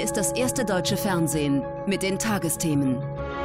Hier ist das erste deutsche Fernsehen mit den Tagesthemen.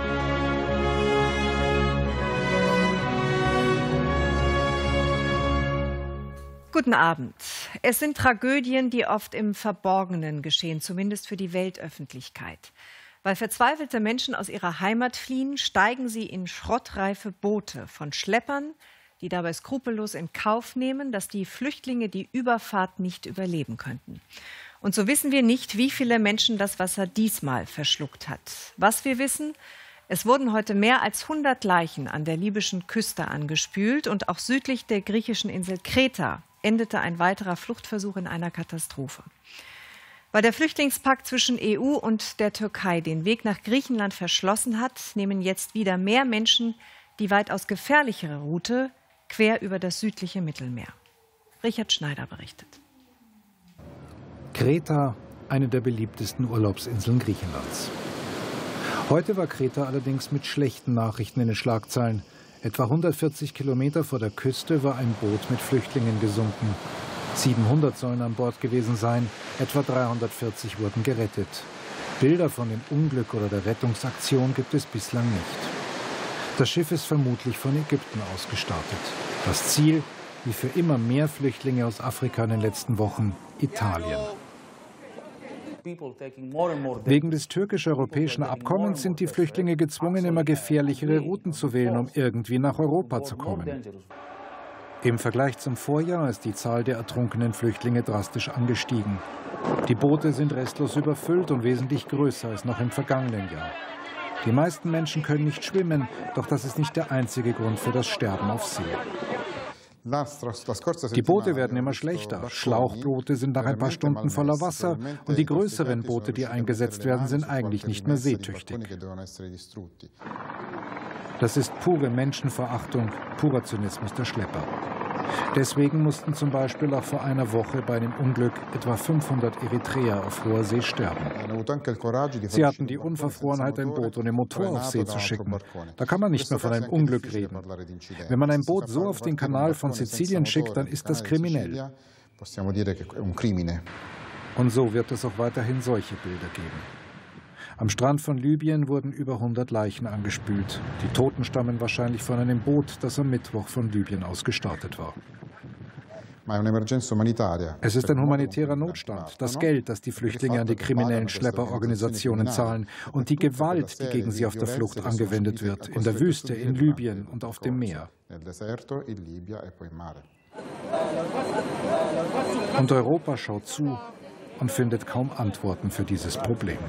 Guten Abend. Es sind Tragödien, die oft im Verborgenen geschehen, zumindest für die Weltöffentlichkeit. Weil verzweifelte Menschen aus ihrer Heimat fliehen, steigen sie in schrottreife Boote von Schleppern, die dabei skrupellos in Kauf nehmen, dass die Flüchtlinge die Überfahrt nicht überleben könnten. Und so wissen wir nicht, wie viele Menschen das Wasser diesmal verschluckt hat. Was wir wissen: Es wurden heute mehr als 100 Leichen an der libyschen Küste angespült und auch südlich der griechischen Insel Kreta endete ein weiterer Fluchtversuch in einer Katastrophe. Weil der Flüchtlingspakt zwischen EU und der Türkei den Weg nach Griechenland verschlossen hat, nehmen jetzt wieder mehr Menschen die weitaus gefährlichere Route quer über das südliche Mittelmeer. Richard Schneider berichtet. Kreta, eine der beliebtesten Urlaubsinseln Griechenlands. Heute war Kreta allerdings mit schlechten Nachrichten in den Schlagzeilen. Etwa 140 Kilometer vor der Küste war ein Boot mit Flüchtlingen gesunken. 700 sollen an Bord gewesen sein, etwa 340 wurden gerettet. Bilder von dem Unglück oder der Rettungsaktion gibt es bislang nicht. Das Schiff ist vermutlich von Ägypten aus gestartet. Das Ziel, wie für immer mehr Flüchtlinge aus Afrika in den letzten Wochen, Italien. Wegen des türkisch-europäischen Abkommens sind die Flüchtlinge gezwungen, immer gefährlichere Routen zu wählen, um irgendwie nach Europa zu kommen. Im Vergleich zum Vorjahr ist die Zahl der ertrunkenen Flüchtlinge drastisch angestiegen. Die Boote sind restlos überfüllt und wesentlich größer als noch im vergangenen Jahr. Die meisten Menschen können nicht schwimmen, doch das ist nicht der einzige Grund für das Sterben auf See. Die Boote werden immer schlechter. Schlauchboote sind nach ein paar Stunden voller Wasser und die größeren Boote, die eingesetzt werden, sind eigentlich nicht mehr seetüchtig. Das ist pure Menschenverachtung, purer Zynismus der Schlepper. Deswegen mussten zum Beispiel auch vor einer Woche bei dem Unglück etwa 500 Eritreer auf hoher See sterben. Sie hatten die Unverfrorenheit, ein Boot ohne Motor auf See zu schicken. Da kann man nicht mehr von einem Unglück reden. Wenn man ein Boot so auf den Kanal von Sizilien schickt, dann ist das kriminell. Und so wird es auch weiterhin solche Bilder geben. Am Strand von Libyen wurden über 100 Leichen angespült. Die Toten stammen wahrscheinlich von einem Boot, das am Mittwoch von Libyen aus gestartet war. Es ist ein humanitärer Notstand. Das Geld, das die Flüchtlinge an die kriminellen Schlepperorganisationen zahlen und die Gewalt, die gegen sie auf der Flucht angewendet wird, in der Wüste, in Libyen und auf dem Meer. Und Europa schaut zu und findet kaum Antworten für dieses Problem.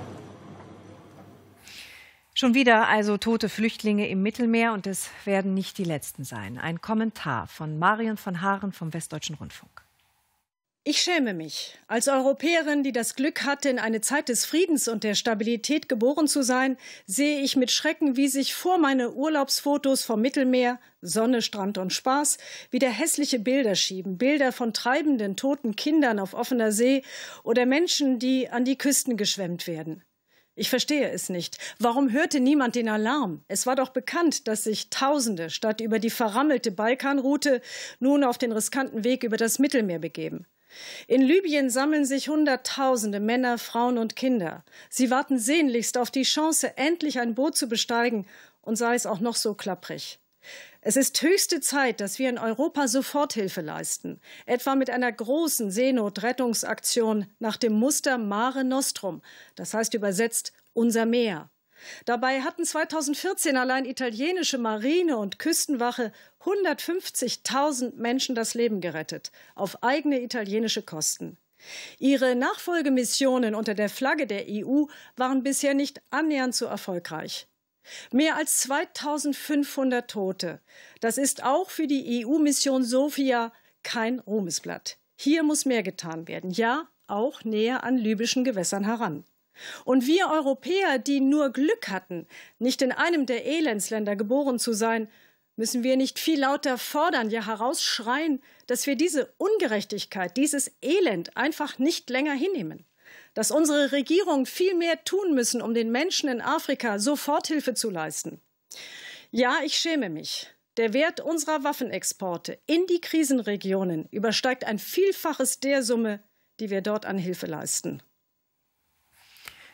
Schon wieder also tote Flüchtlinge im Mittelmeer, und es werden nicht die letzten sein. Ein Kommentar von Marion von Haaren vom Westdeutschen Rundfunk. Ich schäme mich. Als Europäerin, die das Glück hatte, in eine Zeit des Friedens und der Stabilität geboren zu sein, sehe ich mit Schrecken, wie sich vor meine Urlaubsfotos vom Mittelmeer, Sonne, Strand und Spaß, wieder hässliche Bilder schieben. Bilder von treibenden, toten Kindern auf offener See oder Menschen, die an die Küsten geschwemmt werden. Ich verstehe es nicht. Warum hörte niemand den Alarm? Es war doch bekannt, dass sich Tausende statt über die verrammelte Balkanroute nun auf den riskanten Weg über das Mittelmeer begeben. In Libyen sammeln sich Hunderttausende Männer, Frauen und Kinder. Sie warten sehnlichst auf die Chance, endlich ein Boot zu besteigen, und sei es auch noch so klapprig. Es ist höchste Zeit, dass wir in Europa Soforthilfe leisten, etwa mit einer großen Seenotrettungsaktion nach dem Muster Mare Nostrum, das heißt übersetzt unser Meer. Dabei hatten 2014 allein italienische Marine und Küstenwache 150.000 Menschen das Leben gerettet, auf eigene italienische Kosten. Ihre Nachfolgemissionen unter der Flagge der EU waren bisher nicht annähernd so erfolgreich. Mehr als 2500 Tote. Das ist auch für die EU-Mission Sophia kein Ruhmesblatt. Hier muss mehr getan werden. Ja, auch näher an libyschen Gewässern heran. Und wir Europäer, die nur Glück hatten, nicht in einem der Elendsländer geboren zu sein, müssen wir nicht viel lauter fordern, ja herausschreien, dass wir diese Ungerechtigkeit, dieses Elend einfach nicht länger hinnehmen. Dass unsere Regierungen viel mehr tun müssen, um den Menschen in Afrika Soforthilfe zu leisten. Ja, ich schäme mich. Der Wert unserer Waffenexporte in die Krisenregionen übersteigt ein Vielfaches der Summe, die wir dort an Hilfe leisten.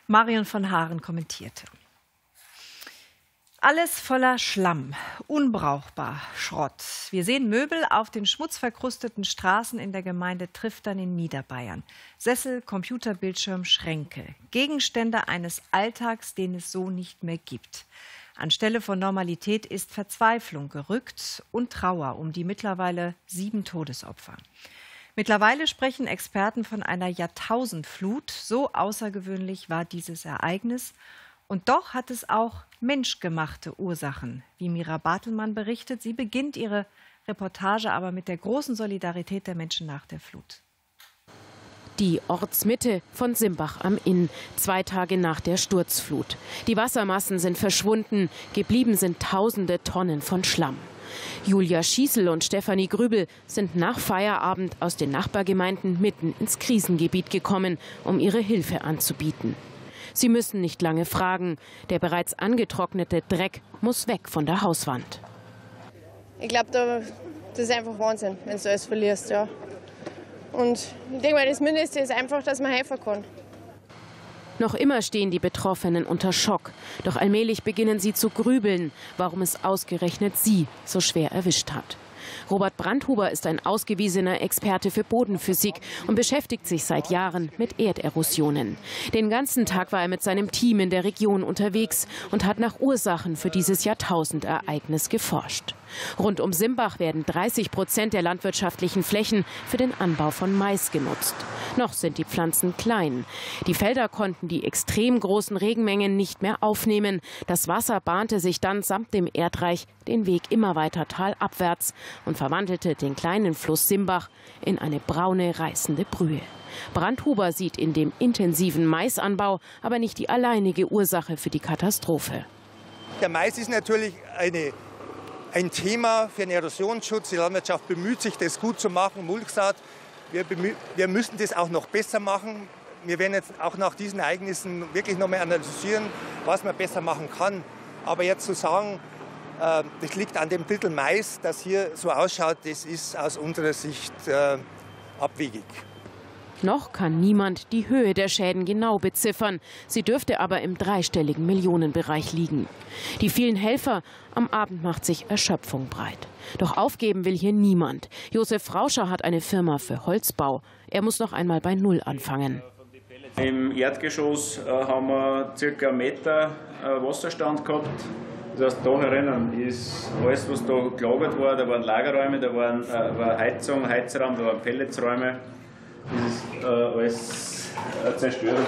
Marion von Haaren kommentierte. Alles voller Schlamm, unbrauchbar, Schrott. Wir sehen Möbel auf den schmutzverkrusteten Straßen in der Gemeinde Triftern in Niederbayern. Sessel, Computerbildschirm, Schränke. Gegenstände eines Alltags, den es so nicht mehr gibt. Anstelle von Normalität ist Verzweiflung gerückt und Trauer um die mittlerweile 7 Todesopfer. Mittlerweile sprechen Experten von einer Jahrtausendflut. So außergewöhnlich war dieses Ereignis. Und doch hat es auch menschgemachte Ursachen, wie Mira Bartelmann berichtet. Sie beginnt ihre Reportage aber mit der großen Solidarität der Menschen nach der Flut. Die Ortsmitte von Simbach am Inn, 2 Tage nach der Sturzflut. Die Wassermassen sind verschwunden, geblieben sind tausende Tonnen von Schlamm. Julia Schießel und Stefanie Grübel sind nach Feierabend aus den Nachbargemeinden mitten ins Krisengebiet gekommen, um ihre Hilfe anzubieten. Sie müssen nicht lange fragen. Der bereits angetrocknete Dreck muss weg von der Hauswand. Ich glaube, das ist einfach Wahnsinn, wenn du alles verlierst. Ja. Und ich denke mal, das Mindeste ist einfach, dass man helfen kann. Noch immer stehen die Betroffenen unter Schock. Doch allmählich beginnen sie zu grübeln, warum es ausgerechnet sie so schwer erwischt hat. Robert Brandhuber ist ein ausgewiesener Experte für Bodenphysik und beschäftigt sich seit Jahren mit Erderosionen. Den ganzen Tag war er mit seinem Team in der Region unterwegs und hat nach Ursachen für dieses Jahrtausendereignis geforscht. Rund um Simbach werden 30% der landwirtschaftlichen Flächen für den Anbau von Mais genutzt. Noch sind die Pflanzen klein. Die Felder konnten die extrem großen Regenmengen nicht mehr aufnehmen. Das Wasser bahnte sich dann samt dem Erdreich den Weg immer weiter talabwärts und verwandelte den kleinen Fluss Simbach in eine braune, reißende Brühe. Brandhuber sieht in dem intensiven Maisanbau aber nicht die alleinige Ursache für die Katastrophe. Der Mais ist natürlich ein Thema für den Erosionsschutz. Die Landwirtschaft bemüht sich, das gut zu machen. Mulchsaat, wir müssen das auch noch besser machen. Wir werden jetzt auch nach diesen Ereignissen wirklich noch mal analysieren, was man besser machen kann. Aber jetzt zu sagen, das liegt an dem Drittel Mais, das hier so ausschaut, das ist aus unserer Sicht abwegig. Noch kann niemand die Höhe der Schäden genau beziffern. Sie dürfte aber im dreistelligen Millionenbereich liegen. Die vielen Helfer, am Abend macht sich Erschöpfung breit. Doch aufgeben will hier niemand. Josef Rauscher hat eine Firma für Holzbau. Er muss noch einmal bei Null anfangen. Im Erdgeschoss haben wir ca. 1 Meter Wasserstand gehabt. Das heißt, da herinnen ist alles, was da gelagert war. Da waren Lagerräume, da war Heizung, Heizraum, da waren Pelletsräume. Das ist alles zerstört.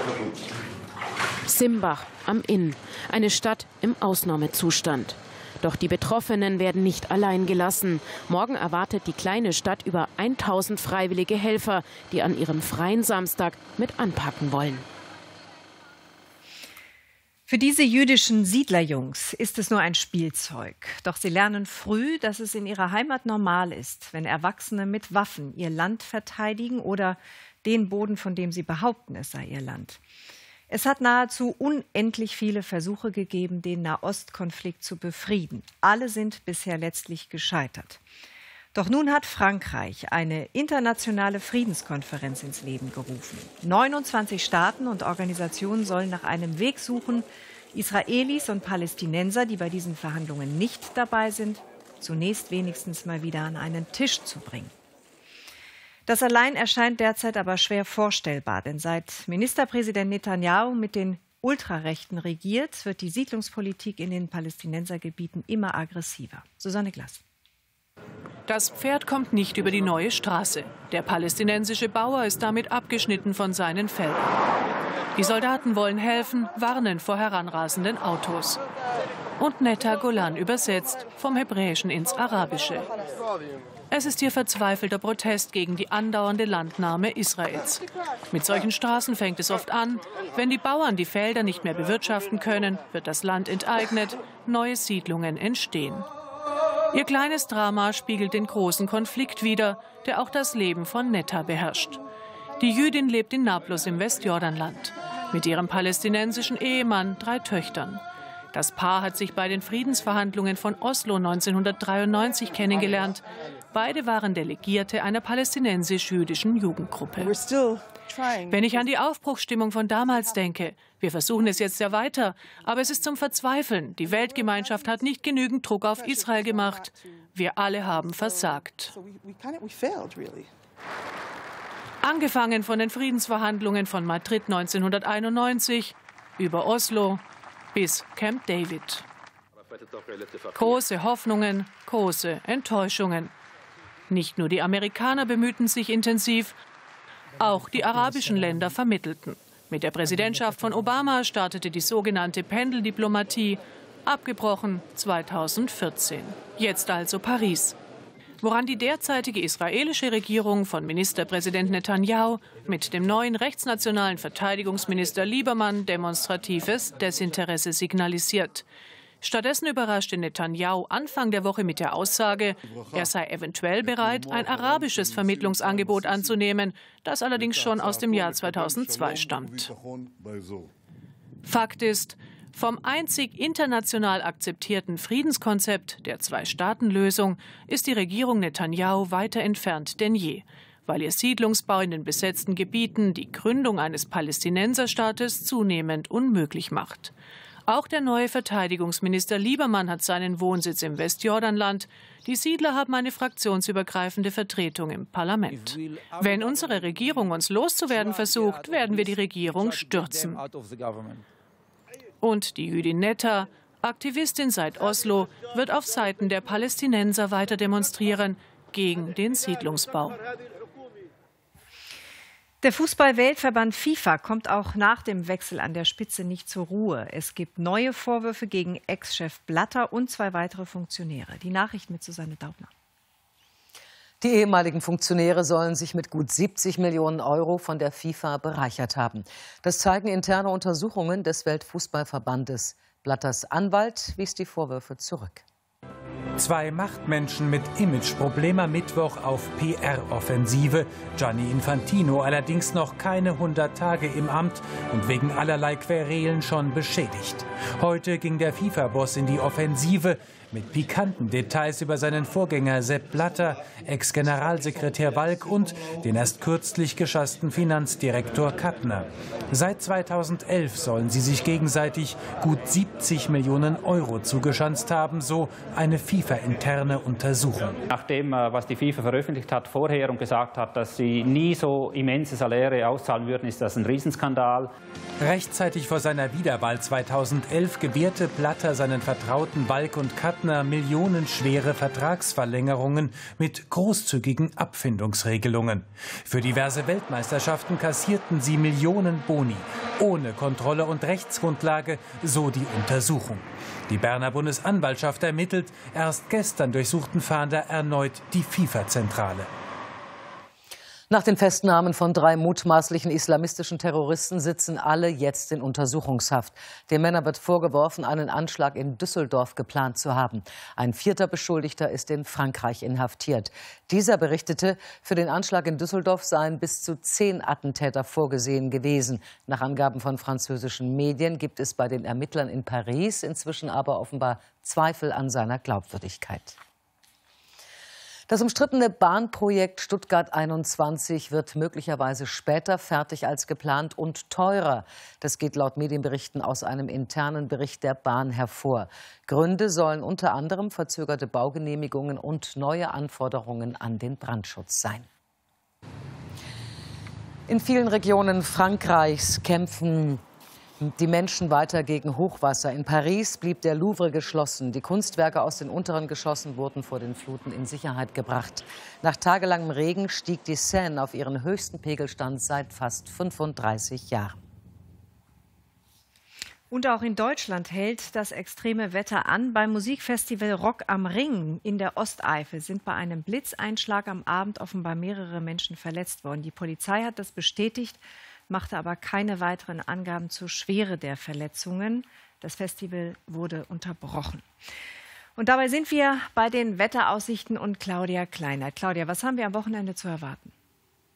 Simbach am Inn, eine Stadt im Ausnahmezustand. Doch die Betroffenen werden nicht allein gelassen. Morgen erwartet die kleine Stadt über 1000 freiwillige Helfer, die an ihrem freien Samstag mit anpacken wollen. Für diese jüdischen Siedlerjungs ist es nur ein Spielzeug. Doch sie lernen früh, dass es in ihrer Heimat normal ist, wenn Erwachsene mit Waffen ihr Land verteidigen oder den Boden, von dem sie behaupten, es sei ihr Land. Es hat nahezu unendlich viele Versuche gegeben, den Nahostkonflikt zu befrieden. Alle sind bisher letztlich gescheitert. Doch nun hat Frankreich eine internationale Friedenskonferenz ins Leben gerufen. 29 Staaten und Organisationen sollen nach einem Weg suchen, Israelis und Palästinenser, die bei diesen Verhandlungen nicht dabei sind, zunächst wenigstens mal wieder an einen Tisch zu bringen. Das allein erscheint derzeit aber schwer vorstellbar, denn seit Ministerpräsident Netanyahu mit den Ultrarechten regiert, wird die Siedlungspolitik in den Palästinensergebieten immer aggressiver. Susanne Glass. Das Pferd kommt nicht über die neue Straße. Der palästinensische Bauer ist damit abgeschnitten von seinen Feldern. Die Soldaten wollen helfen, warnen vor heranrasenden Autos. Und Netta Golan übersetzt vom Hebräischen ins Arabische. Es ist hier verzweifelter Protest gegen die andauernde Landnahme Israels. Mit solchen Straßen fängt es oft an. Wenn die Bauern die Felder nicht mehr bewirtschaften können, wird das Land enteignet, neue Siedlungen entstehen. Ihr kleines Drama spiegelt den großen Konflikt wider, der auch das Leben von Netta beherrscht. Die Jüdin lebt in Nablus im Westjordanland. Mit ihrem palästinensischen Ehemann 3 Töchtern. Das Paar hat sich bei den Friedensverhandlungen von Oslo 1993 kennengelernt. Beide waren Delegierte einer palästinensisch-jüdischen Jugendgruppe. Wenn ich an die Aufbruchsstimmung von damals denke, wir versuchen es jetzt ja weiter, aber es ist zum Verzweifeln. Die Weltgemeinschaft hat nicht genügend Druck auf Israel gemacht. Wir alle haben versagt. Angefangen von den Friedensverhandlungen von Madrid 1991 über Oslo bis Camp David. Große Hoffnungen, große Enttäuschungen. Nicht nur die Amerikaner bemühten sich intensiv, auch die arabischen Länder vermittelten. Mit der Präsidentschaft von Obama startete die sogenannte Pendeldiplomatie, abgebrochen 2014. Jetzt also Paris. Woran die derzeitige israelische Regierung von Ministerpräsident Netanyahu mit dem neuen rechtsnationalen Verteidigungsminister Lieberman demonstratives Desinteresse signalisiert. Stattdessen überraschte Netanyahu Anfang der Woche mit der Aussage, er sei eventuell bereit, ein arabisches Vermittlungsangebot anzunehmen, das allerdings schon aus dem Jahr 2002 stammt. Fakt ist, vom einzig international akzeptierten Friedenskonzept der Zwei-Staaten-Lösung ist die Regierung Netanyahu weiter entfernt denn je, weil ihr Siedlungsbau in den besetzten Gebieten die Gründung eines Palästinenserstaates zunehmend unmöglich macht. Auch der neue Verteidigungsminister Lieberman hat seinen Wohnsitz im Westjordanland. Die Siedler haben eine fraktionsübergreifende Vertretung im Parlament. Wenn unsere Regierung uns loszuwerden versucht, werden wir die Regierung stürzen. Und die Jüdin Netta, Aktivistin seit Oslo, wird auf Seiten der Palästinenser weiter demonstrieren gegen den Siedlungsbau. Der Fußball-Weltverband FIFA kommt auch nach dem Wechsel an der Spitze nicht zur Ruhe. Es gibt neue Vorwürfe gegen Ex-Chef Blatter und 2 weitere Funktionäre. Die Nachricht mit Susanne Daubner. Die ehemaligen Funktionäre sollen sich mit gut 70 Millionen € von der FIFA bereichert haben. Das zeigen interne Untersuchungen des Weltfußballverbandes. Blatters Anwalt wies die Vorwürfe zurück. 2 Machtmenschen mit Imageproblem am Mittwoch auf PR-Offensive. Gianni Infantino allerdings noch keine 100 Tage im Amt und wegen allerlei Querelen schon beschädigt. Heute ging der FIFA-Boss in die Offensive mit pikanten Details über seinen Vorgänger Sepp Blatter, Ex-Generalsekretär Walk und den erst kürzlich geschassten Finanzdirektor Kattner. Seit 2011 sollen sie sich gegenseitig gut 70 Millionen € zugeschanzt haben, so eine FIFA-interne Untersuchung. Nach dem, was die FIFA veröffentlicht hat vorher und gesagt hat, dass sie nie so immense Saläre auszahlen würden, ist das ein Riesenskandal. Rechtzeitig vor seiner Wiederwahl 2011 gewährte Blatter seinen Vertrauten Walk und Kattner millionenschwere Vertragsverlängerungen mit großzügigen Abfindungsregelungen. Für diverse Weltmeisterschaften kassierten sie Millionen Boni, ohne Kontrolle und Rechtsgrundlage, so die Untersuchung. Die Berner Bundesanwaltschaft ermittelt. Erst gestern durchsuchten Fahnder erneut die FIFA-Zentrale. Nach den Festnahmen von 3 mutmaßlichen islamistischen Terroristen sitzen alle jetzt in Untersuchungshaft. Den Männern wird vorgeworfen, einen Anschlag in Düsseldorf geplant zu haben. Ein 4. Beschuldigter ist in Frankreich inhaftiert. Dieser berichtete, für den Anschlag in Düsseldorf seien bis zu 10 Attentäter vorgesehen gewesen. Nach Angaben von französischen Medien gibt es bei den Ermittlern in Paris inzwischen aber offenbar Zweifel an seiner Glaubwürdigkeit. Das umstrittene Bahnprojekt Stuttgart 21 wird möglicherweise später fertig als geplant und teurer. Das geht laut Medienberichten aus einem internen Bericht der Bahn hervor. Gründe sollen unter anderem verzögerte Baugenehmigungen und neue Anforderungen an den Brandschutz sein. In vielen Regionen Frankreichs kämpfen die Menschen weiter gegen Hochwasser. In Paris blieb der Louvre geschlossen. Die Kunstwerke aus den unteren Geschossen wurden vor den Fluten in Sicherheit gebracht. Nach tagelangem Regen stieg die Seine auf ihren höchsten Pegelstand seit fast 35 Jahren. Und auch in Deutschland hält das extreme Wetter an. Beim Musikfestival Rock am Ring in der Osteifel sind bei einem Blitzeinschlag am Abend offenbar mehrere Menschen verletzt worden. Die Polizei hat das bestätigt, machte aber keine weiteren Angaben zur Schwere der Verletzungen. Das Festival wurde unterbrochen. Und dabei sind wir bei den Wetteraussichten und Claudia Kleinert. Claudia, was haben wir am Wochenende zu erwarten?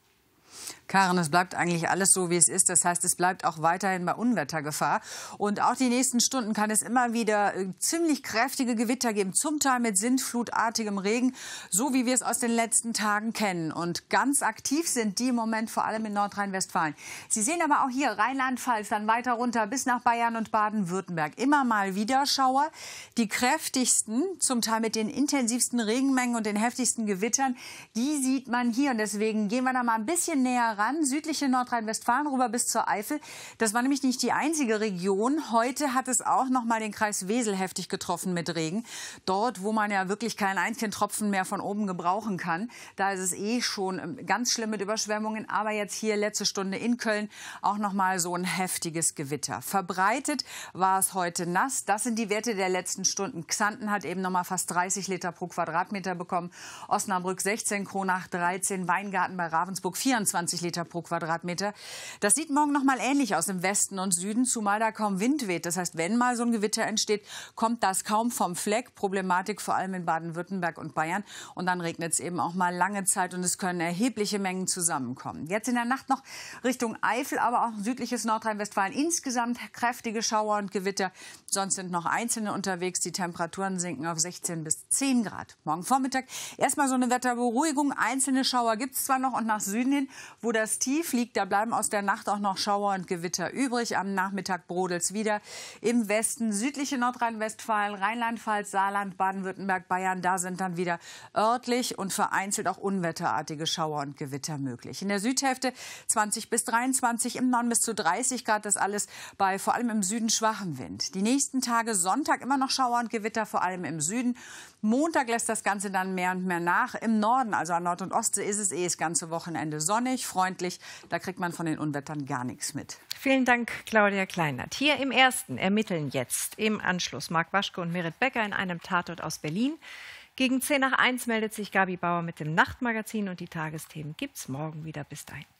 Karin, es bleibt eigentlich alles so, wie es ist. Das heißt, es bleibt auch weiterhin bei Unwettergefahr. Und auch die nächsten Stunden kann es immer wieder ziemlich kräftige Gewitter geben, zum Teil mit sintflutartigem Regen, so wie wir es aus den letzten Tagen kennen. Und ganz aktiv sind die im Moment vor allem in Nordrhein-Westfalen. Sie sehen aber auch hier Rheinland-Pfalz, dann weiter runter bis nach Bayern und Baden-Württemberg. Immer mal wieder Schauer. Die kräftigsten, zum Teil mit den intensivsten Regenmengen und den heftigsten Gewittern, die sieht man hier. Und deswegen gehen wir da mal ein bisschen näher ran, südliche Nordrhein-Westfalen rüber bis zur Eifel. Das war nämlich nicht die einzige Region. Heute hat es auch noch mal den Kreis Wesel heftig getroffen mit Regen. Dort, wo man ja wirklich keinen einzigen Tropfen mehr von oben gebrauchen kann. Da ist es eh schon ganz schlimm mit Überschwemmungen. Aber jetzt hier letzte Stunde in Köln auch noch mal so ein heftiges Gewitter. Verbreitet war es heute nass. Das sind die Werte der letzten Stunden. Xanten hat eben noch mal fast 30 Liter pro Quadratmeter bekommen. Osnabrück 16, Kronach 13, Weingarten bei Ravensburg 24 Liter pro Quadratmeter. Das sieht morgen noch mal ähnlich aus im Westen und Süden, zumal da kaum Wind weht. Das heißt, wenn mal so ein Gewitter entsteht, kommt das kaum vom Fleck. Problematik vor allem in Baden-Württemberg und Bayern. Und dann regnet es eben auch mal lange Zeit und es können erhebliche Mengen zusammenkommen. Jetzt in der Nacht noch Richtung Eifel, aber auch südliches Nordrhein-Westfalen. Insgesamt kräftige Schauer und Gewitter. Sonst sind noch einzelne unterwegs. Die Temperaturen sinken auf 16 bis 10 Grad. Morgen Vormittag erstmal so eine Wetterberuhigung. Einzelne Schauer gibt es zwar noch und nach Süden hin, wo das Tief liegt, da bleiben aus der Nacht auch noch Schauer und Gewitter übrig. Am Nachmittag brodelt es wieder. Im Westen südliche Nordrhein-Westfalen, Rheinland-Pfalz, Saarland, Baden-Württemberg, Bayern, da sind dann wieder örtlich und vereinzelt auch unwetterartige Schauer und Gewitter möglich. In der Südhälfte 20 bis 23, im Norden bis zu 30 Grad, das alles bei vor allem im Süden schwachem Wind. Die nächsten Tage Sonntag immer noch Schauer und Gewitter, vor allem im Süden. Montag lässt das Ganze dann mehr und mehr nach. Im Norden, also an Nord- und Ostsee, ist es das ganze Wochenende sonnig, freundlich. Da kriegt man von den Unwettern gar nichts mit. Vielen Dank, Claudia Kleinert. Hier im Ersten ermitteln jetzt im Anschluss Marc Waschke und Merit Becker in einem Tatort aus Berlin. Gegen 10 nach 1 meldet sich Gabi Bauer mit dem Nachtmagazin und die Tagesthemen gibt's morgen wieder. Bis dahin.